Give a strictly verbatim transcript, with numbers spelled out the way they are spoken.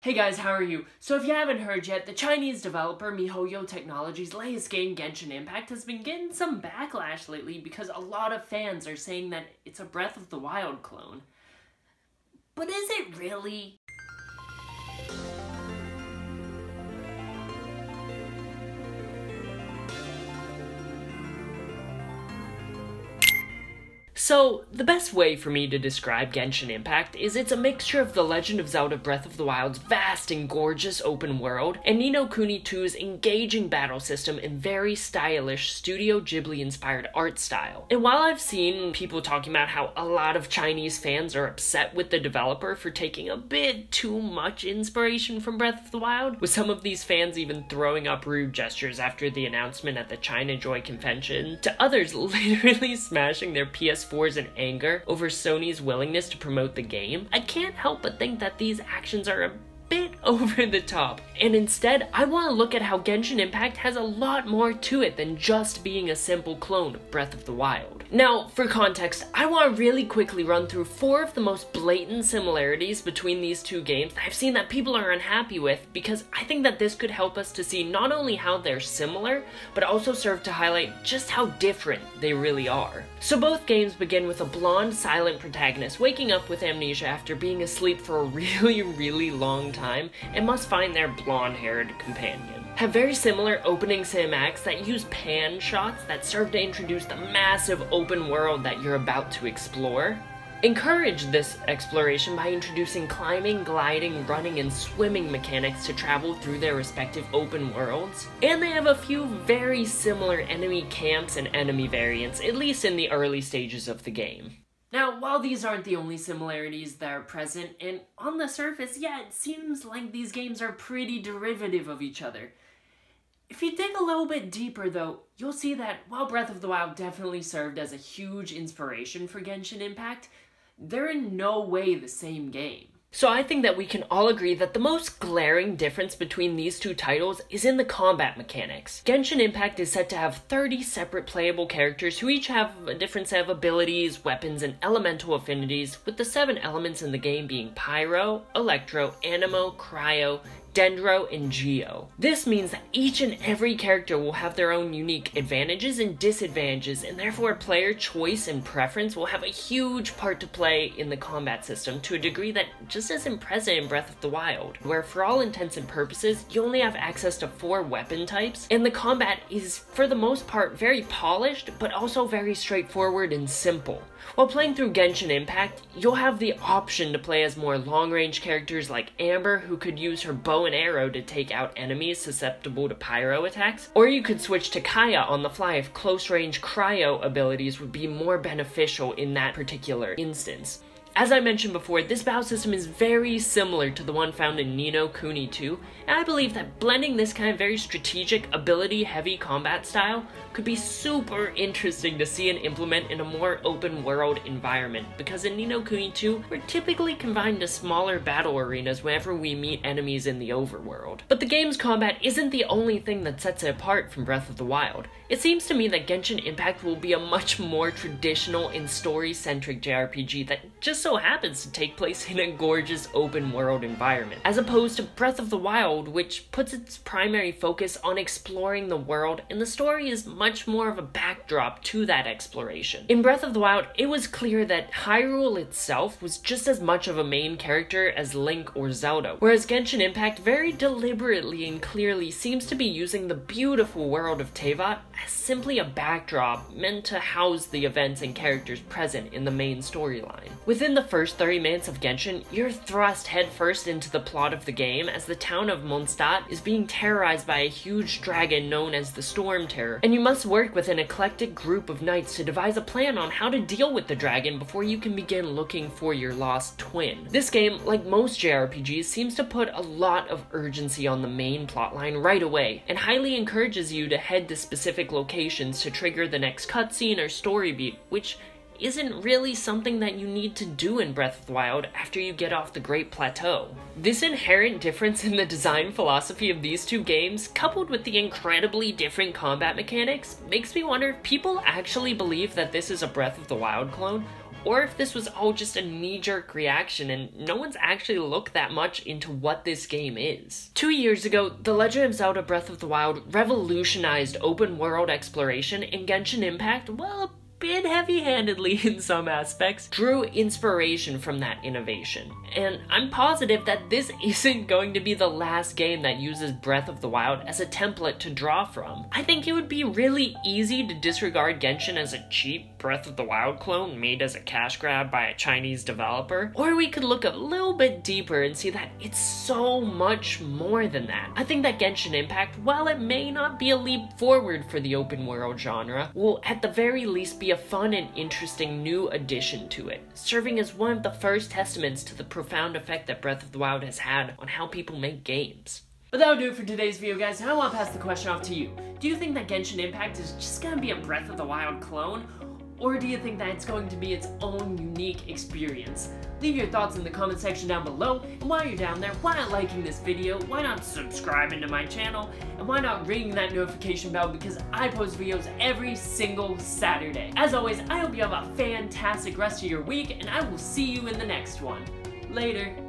Hey guys, how are you? So if you haven't heard yet, the Chinese developer MiHoYo Technology's latest game, Genshin Impact, has been getting some backlash lately because a lot of fans are saying that it's a Breath of the Wild clone. But is it really? So, the best way for me to describe Genshin Impact is it's a mixture of the Legend of Zelda Breath of the Wild's vast and gorgeous open world, and Ni No Kuni two's engaging battle system and very stylish Studio Ghibli-inspired art style. And while I've seen people talking about how a lot of Chinese fans are upset with the developer for taking a bit too much inspiration from Breath of the Wild, with some of these fans even throwing up rude gestures after the announcement at the Chinajoy Convention, to others literally smashing their P S fours in anger over Sony's willingness to promote the game, I can't help but think that these actions are a bit over the top. And instead, I want to look at how Genshin Impact has a lot more to it than just being a simple clone of Breath of the Wild. Now, for context, I want to really quickly run through four of the most blatant similarities between these two games that I've seen that people are unhappy with, because I think that this could help us to see not only how they're similar, but also serve to highlight just how different they really are. So both games begin with a blonde, silent protagonist waking up with amnesia after being asleep for a really, really long time, and must find their blonde-haired companion. Have very similar opening cinematics that use pan shots that serve to introduce the massive open world that you're about to explore. Encourage this exploration by introducing climbing, gliding, running, and swimming mechanics to travel through their respective open worlds. And they have a few very similar enemy camps and enemy variants, at least in the early stages of the game. Now, while these aren't the only similarities that are present, and on the surface, yeah, it seems like these games are pretty derivative of each other. If you dig a little bit deeper though, you'll see that while Breath of the Wild definitely served as a huge inspiration for Genshin Impact, they're in no way the same game. So I think that we can all agree that the most glaring difference between these two titles is in the combat mechanics. Genshin Impact is set to have thirty separate playable characters who each have a different set of abilities, weapons, and elemental affinities, with the seven elements in the game being Pyro, Electro, Anemo, Cryo, Dendro, and Geo. This means that each and every character will have their own unique advantages and disadvantages, and therefore player choice and preference will have a huge part to play in the combat system to a degree that just isn't present in Breath of the Wild, where for all intents and purposes, you only have access to four weapon types, and the combat is for the most part very polished, but also very straightforward and simple. While playing through Genshin Impact, you'll have the option to play as more long-range characters like Amber, who could use her bow and arrow to take out enemies susceptible to pyro attacks, or you could switch to Kaya on the fly if close-range cryo abilities would be more beneficial in that particular instance. As I mentioned before, this battle system is very similar to the one found in Ni No Kuni two, and I believe that blending this kind of very strategic, ability-heavy combat style could be super interesting to see and implement in a more open-world environment, because in Ni No Kuni two, we're typically confined to smaller battle arenas whenever we meet enemies in the overworld. But the game's combat isn't the only thing that sets it apart from Breath of the Wild. It seems to me that Genshin Impact will be a much more traditional and story-centric J R P G that just so happens to take place in a gorgeous open world environment, as opposed to Breath of the Wild, which puts its primary focus on exploring the world, and the story is much more of a backdrop to that exploration. In Breath of the Wild, it was clear that Hyrule itself was just as much of a main character as Link or Zelda, whereas Genshin Impact very deliberately and clearly seems to be using the beautiful world of Teyvat as simply a backdrop meant to house the events and characters present in the main storyline. Within the first thirty minutes of Genshin, you're thrust headfirst into the plot of the game as the town of Mondstadt is being terrorized by a huge dragon known as the Storm Terror, and you must work with an eclectic group of knights to devise a plan on how to deal with the dragon before you can begin looking for your lost twin. This game, like most J R P Gs, seems to put a lot of urgency on the main plotline right away, and highly encourages you to head to specific locations to trigger the next cutscene or story beat, which isn't really something that you need to do in Breath of the Wild after you get off the Great Plateau. This inherent difference in the design philosophy of these two games, coupled with the incredibly different combat mechanics, makes me wonder if people actually believe that this is a Breath of the Wild clone, or if this was all just a knee-jerk reaction and no one's actually looked that much into what this game is. Two years ago, The Legend of Zelda Breath of the Wild revolutionized open-world exploration, and Genshin Impact, well, bit heavy-handedly in some aspects, drew inspiration from that innovation. And I'm positive that this isn't going to be the last game that uses Breath of the Wild as a template to draw from. I think it would be really easy to disregard Genshin as a cheap Breath of the Wild clone made as a cash grab by a Chinese developer, or we could look a little bit deeper and see that it's so much more than that. I think that Genshin Impact, while it may not be a leap forward for the open world genre, will at the very least be a fun and interesting new addition to it, serving as one of the first testaments to the profound effect that Breath of the Wild has had on how people make games. But that'll do it for today's video, guys, and I want to pass the question off to you. Do you think that Genshin Impact is just gonna be a Breath of the Wild clone? Or do you think that it's going to be its own unique experience? Leave your thoughts in the comment section down below, and while you're down there, why not liking this video, why not subscribing to my channel, and why not ringing that notification bell, because I post videos every single Saturday. As always, I hope you have a fantastic rest of your week, and I will see you in the next one. Later.